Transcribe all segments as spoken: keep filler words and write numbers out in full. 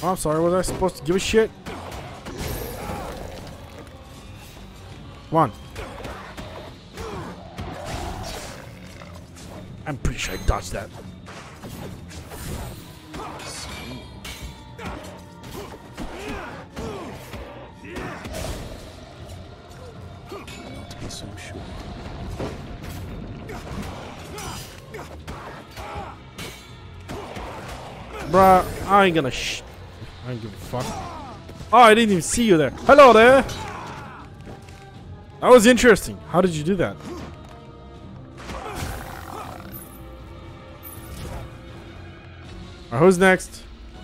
Oh, I'm sorry. Was I supposed to give a shit? Come on. I'm pretty sure I dodged that. So sure. Bruh, I ain't gonna sh. I don't give a fuck. Oh, I didn't even see you there. Hello there. That was interesting. How did you do that? Alright, who's next?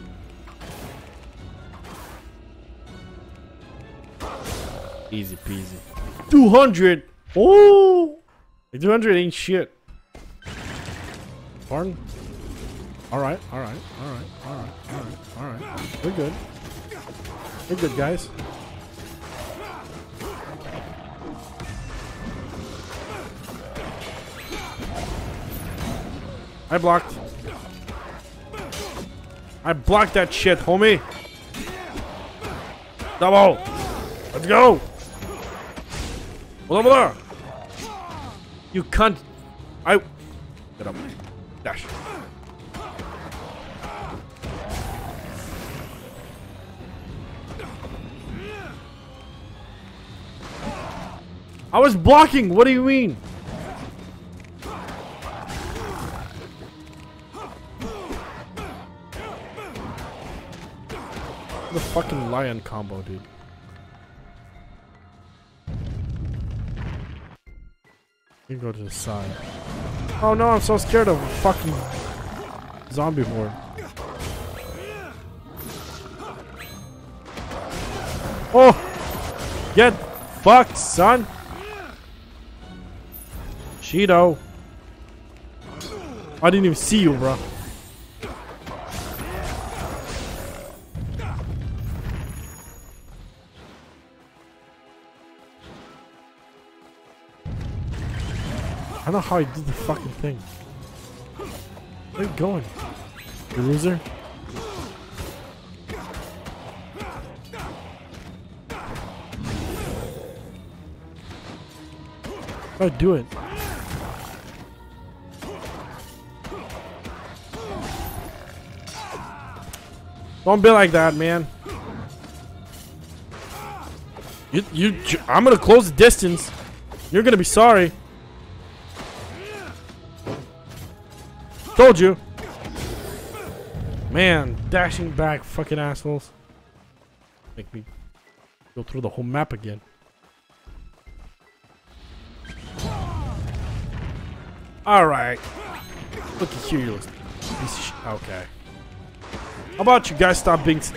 Easy peasy. two hundred. Oh, two hundred ain't shit. Pardon? All right, all right, all right, all right, all right, all right. We're good. We're good, guys. I blocked. I blocked that shit, homie. Double. Let's go. Over there. You cunt. I. Get up. Dash. I was blocking. What do you mean? The fucking lion combo, dude. You go to the side. Oh no, I'm so scared of a fucking zombie horde. Oh! Get fucked, son! Cheeto. I didn't even see you, bro. I don't know how I did the fucking thing. Where are you going? You loser? How do I do it? Don't be like that, man. You, you, I'm gonna close the distance. You're gonna be sorry. Told you. Man, dashing back, fucking assholes. Make me go through the whole map again. Alright. Look at you, you little piece of shit. Okay. How about you guys stop being...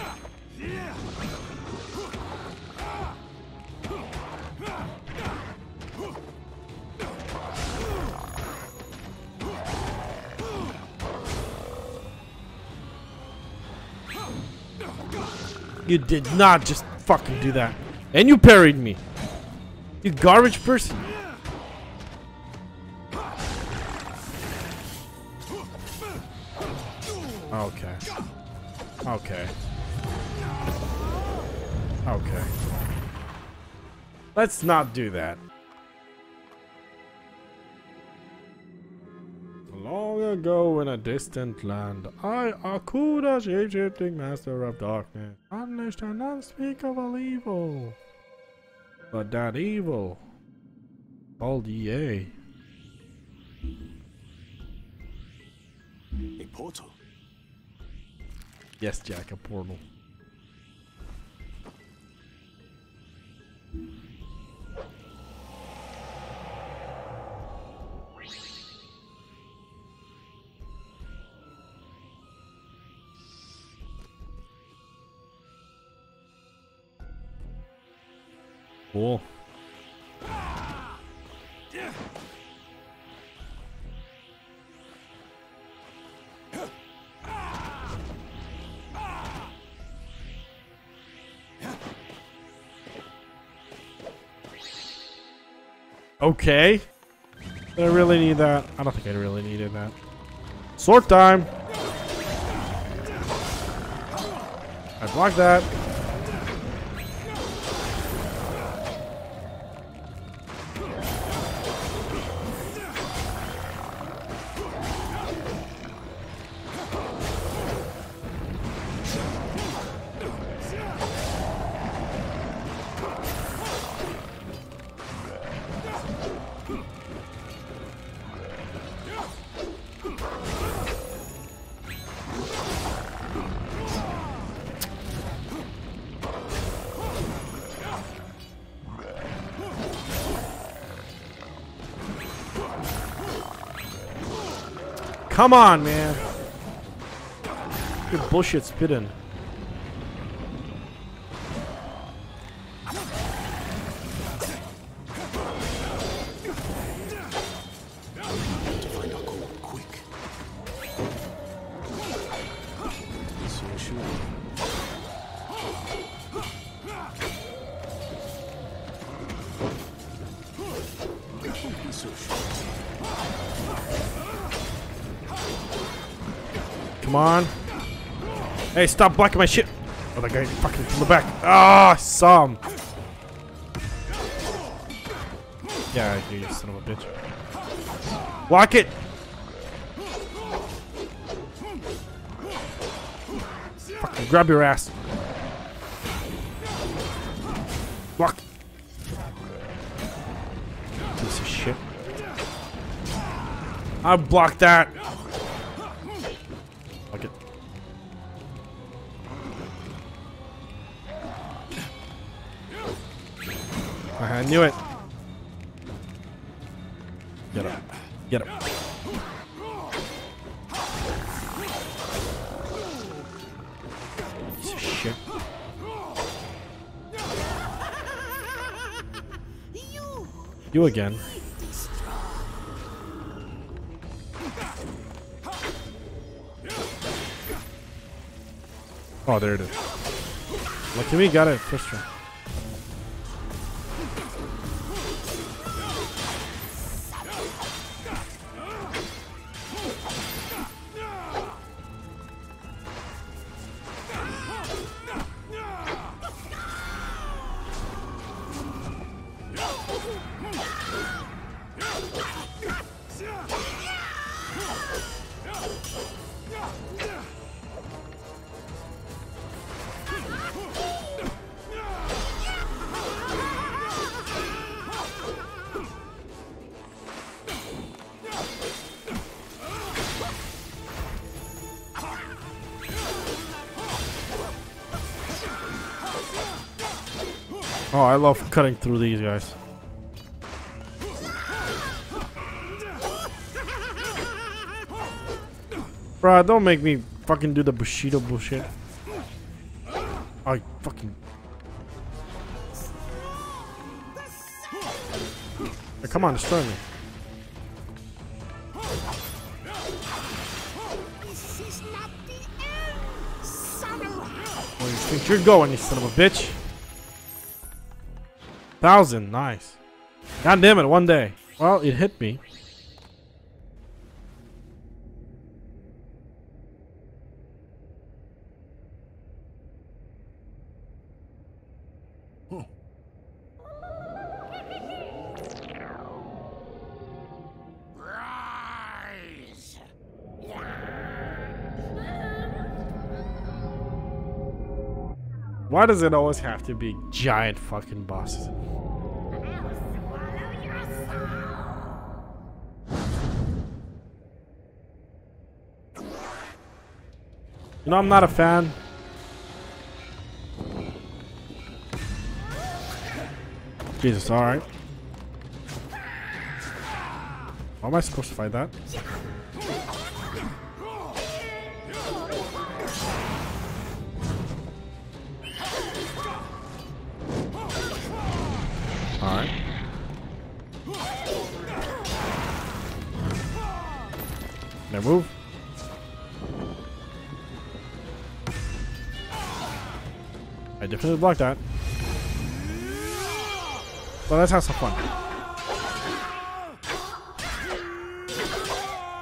You did not just fucking do that. And you parried me. You garbage person. Okay. Okay. Okay. Let's not do that. Long ago in a distant land, I, Akuda, shape-shifting master of darkness, unleashed an unspeakable evil. But that evil, called E A. A portal? Yes, Jack, a portal. Cool. Okay. Did I really need that? I don't think I really needed that. Sword time! I blocked that. Come on, man. Good bullshit spitting. Come on. Hey, stop blocking my shit. Oh, that guy fucking from the back. Ah, oh, some. Yeah, I hear you, son of a bitch. Block it. Fucking grab your ass. Block. Piece of shit. I blocked that. Block it. I knew it. Get up. Get up. Piece of shit. You again. Oh, there it is. Lucky me, got it first try. Oh, I love cutting through these guys. Bruh, don't make me fucking do the Bushido bullshit. I fucking... Hey, come on, destroy me. Where do you think you're going, you son of a bitch? Thousand, nice. God damn it, one day. Well, it hit me. Huh. Why does it always have to be giant fucking bosses? You know, I'm not a fan. Jesus, alright. How am I supposed to fight that? Alright. Now move. I definitely blocked that. Well, let's have some fun.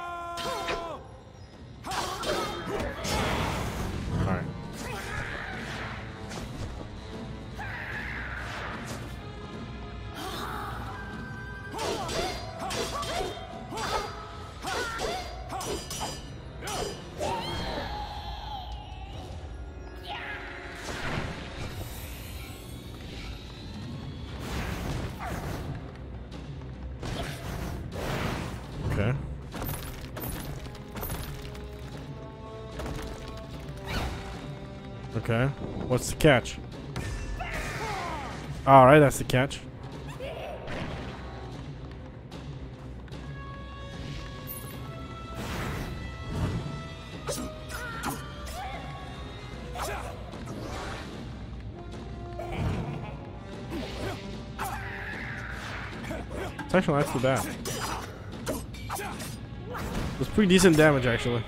Alright. Okay. Okay. What's the catch? Alright, that's the catch. It's actually not too bad. It's pretty decent damage, actually.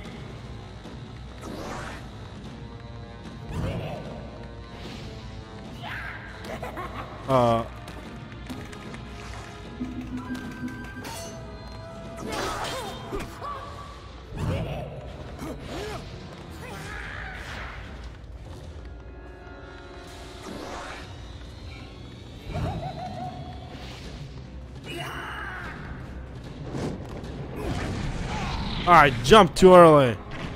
Uh. I jumped too early.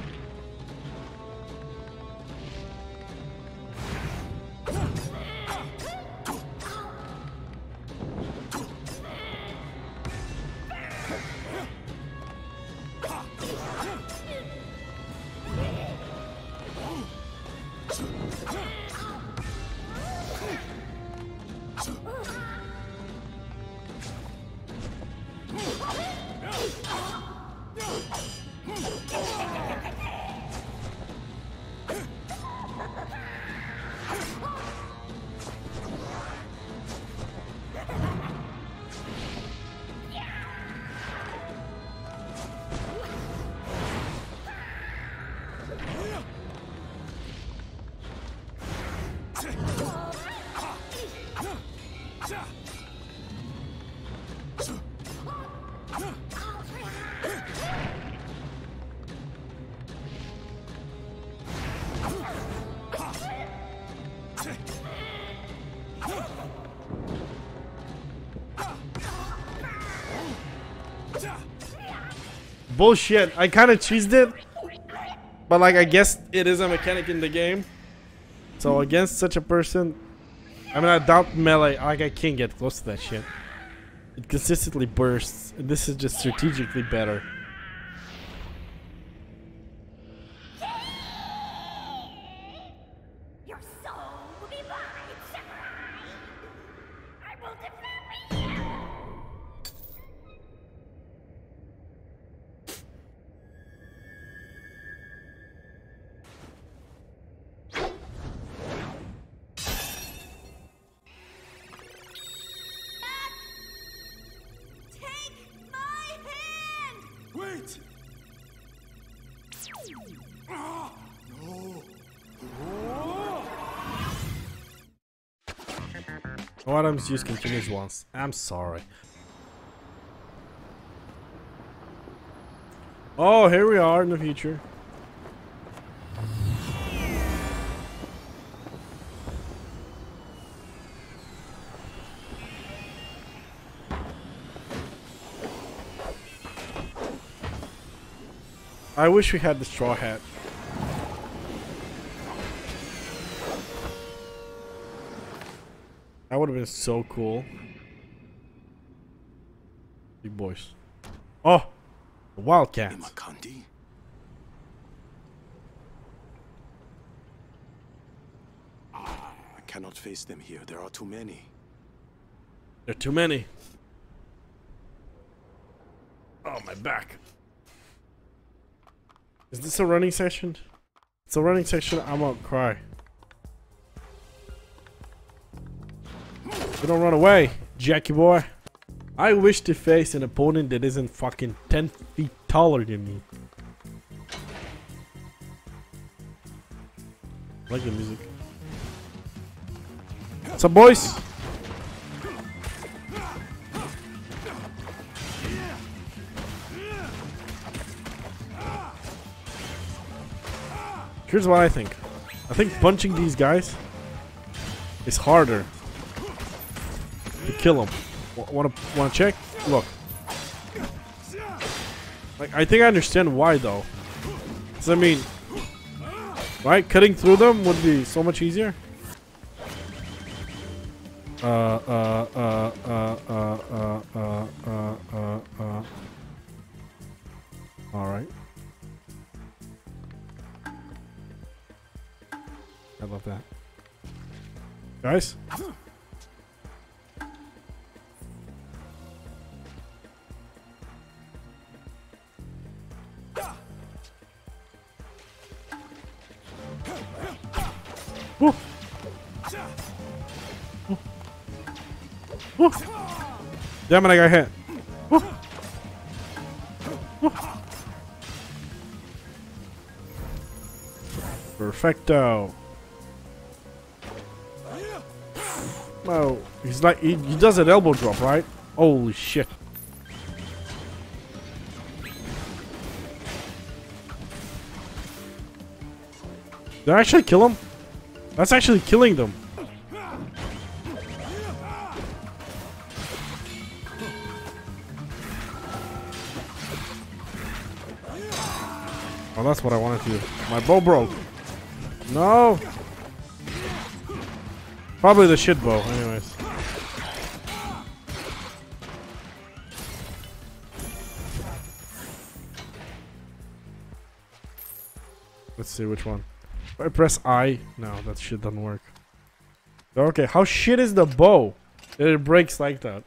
Bullshit. I kind of cheesed it. But like, I guess it is a mechanic in the game. So against such a person, I mean, I doubt melee. Like, I can't get close to that shit. It consistently bursts. And this is just strategically better. Your soul will be mine, samurai. I will defend you. Wait! Ah, no. Oh, Adam's use continues once. I'm sorry. Oh, here we are in the future. I wish we had the straw hat. That would have been so cool. Big boys. Oh! The Wildcats. Imakandi? I cannot face them here. There are too many. There are too many. Oh, my back. Is this a running section? It's a running section. I'm gonna cry. You don't run away, Jackie boy. I wish to face an opponent that isn't fucking ten feet taller than me. I like the music. What's up, boys? Here's what I think. I think punching these guys is harder to kill them. Wanna wanna check? Look. Like, I think I understand why though. 'Cause I mean, right? Cutting through them would be so much easier. Uh uh uh uh uh uh uh uh uh. Guys? Woo. Woo. Damn it, I got hit. Woo. Woo. Perfecto. Oh, he's like, he, he does an elbow drop, right? Holy shit. Did I actually kill him? That's actually killing them. Oh, that's what I wanted to do. My bow broke. No. Probably the shit bow, anyways. Let's see which one. If I press I, no, that shit doesn't work. Okay, how shit is the bow that it breaks like that?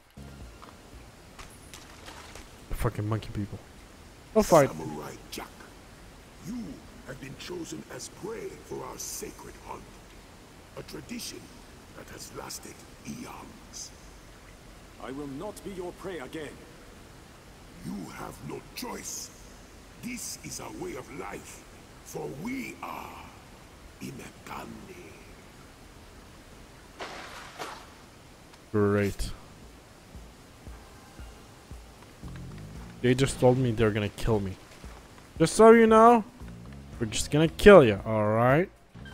The fucking monkey people. I'll fight. Samurai Jack, you have been chosen as prey for our sacred hunt. A tradition that has lasted eons. I will not be your prey again. You have no choice. This is our way of life, for we are Imekane. Great. They just told me they're gonna kill me. Just so you know, we're just gonna kill you, alright?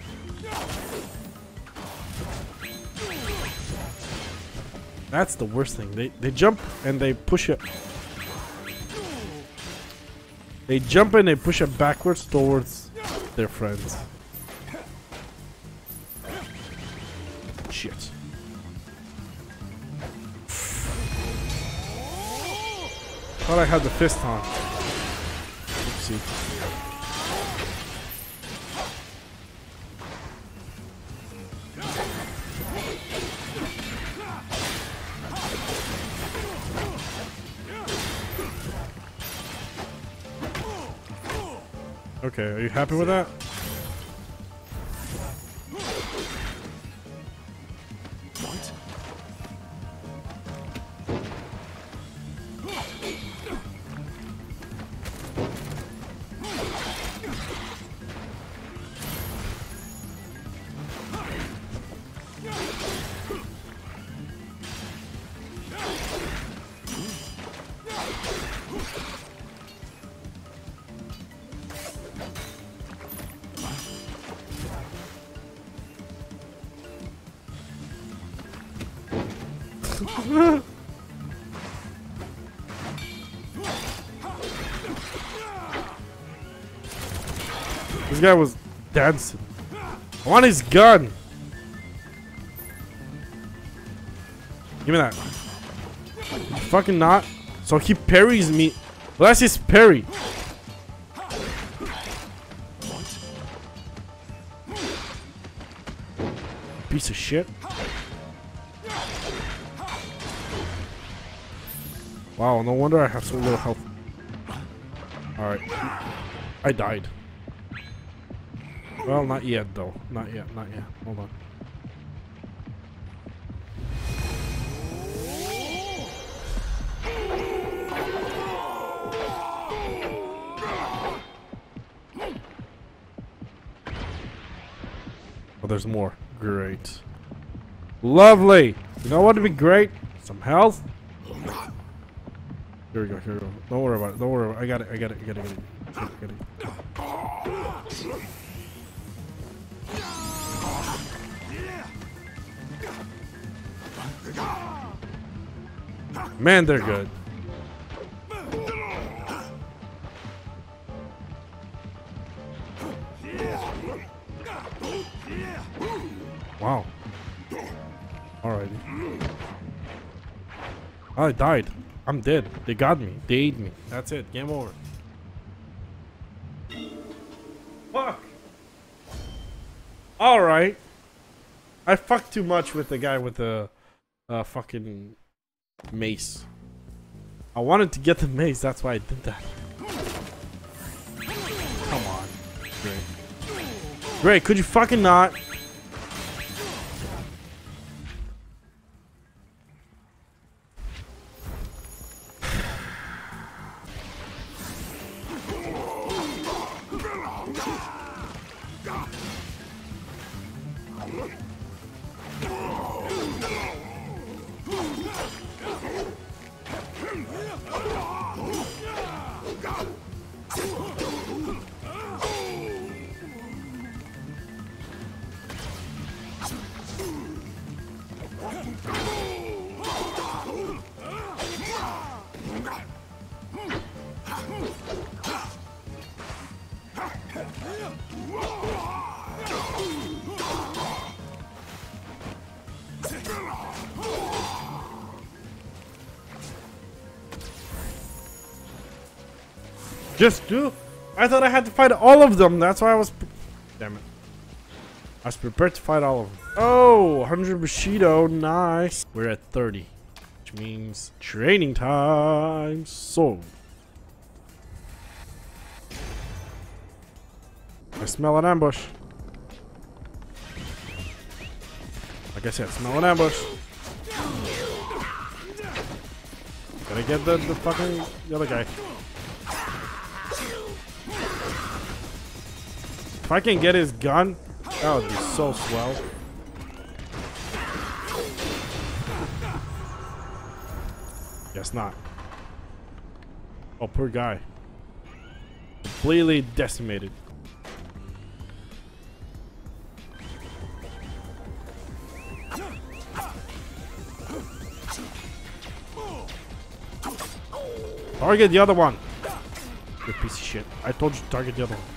That's the worst thing. They they jump and they push it. They jump and they push it backwards towards their friends. Shit. Thought I had the fist on. Oopsie. Okay, are you happy with that? This guy was dancing. I want his gun. Give me that. Fucking not. So he parries me. Well, that's his parry. Piece of shit. Wow, no wonder I have so little health. Alright. I died. Well, not yet, though. Not yet, not yet. Hold on. Oh, there's more. Great. Lovely! You know what would be great? Some health? Here we go, here we go. Don't worry about it, don't worry about it. I got it, I got it, I got it, I got it. I got it, I got it. Man, they're good. Wow. Alrighty. I died. I'm dead. They got me. They ate me. That's it. Game over. Fuck. Alright. I fucked too much with the guy with the uh, fucking mace. I wanted to get the mace, that's why I did that. Come on. Great. Great, could you fucking not? Just do. I thought I had to fight all of them. That's why I was. Damn it. I was prepared to fight all of them. Oh, one hundred Bushido. Nice. We're at thirty, which means training time. So. I smell an ambush. Like I said, smell an ambush. Gotta get the, the fucking the other guy. If I can get his gun, that would be so swell. Guess not. Oh, poor guy. Completely decimated. Target the other one. You piece of shit. I told you to target the other one.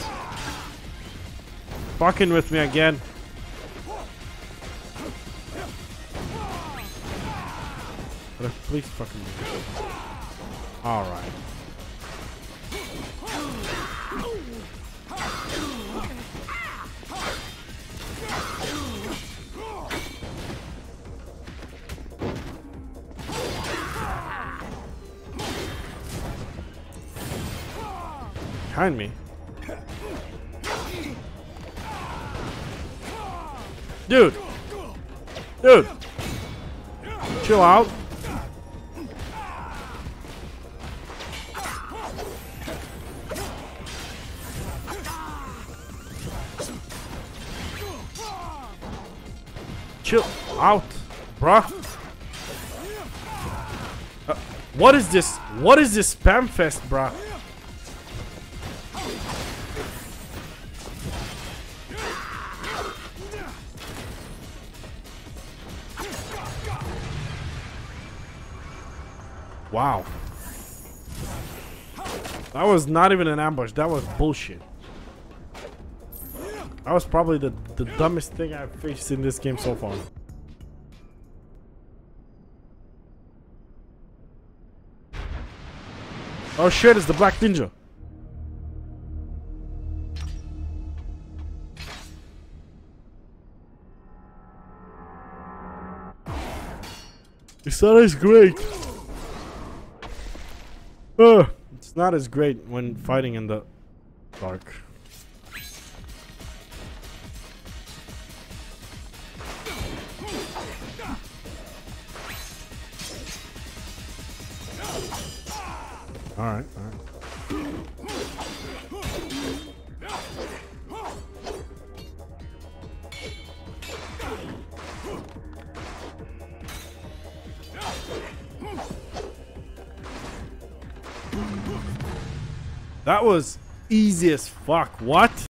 Fucking with me again. But please fucking me. Alright. Behind me. Dude! Dude! Chill out. Chill out, bruh. Uh, what is this? What is this spam fest, bruh? Wow. That was not even an ambush. That was bullshit. That was probably the, the dumbest thing I've faced in this game so far. Oh shit, it's the Black Ninja. It's not as great. Uh, it's not as great when fighting in the dark. Alright, alright. That was easy as fuck. What?